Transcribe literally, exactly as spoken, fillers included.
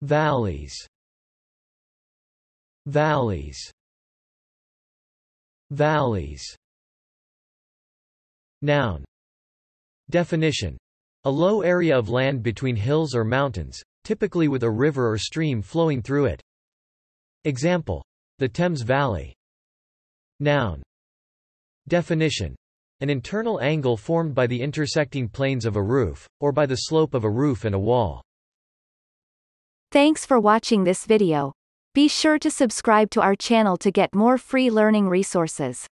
Valleys. Valleys. Valleys. Noun. Definition: a low area of land between hills or mountains, typically with a river or stream flowing through it. Example: the Thames Valley. Noun. Definition: an internal angle formed by the intersecting planes of a roof, or by the slope of a roof and a wall. Thanks for watching this video. Be sure to subscribe to our channel to get more free learning resources.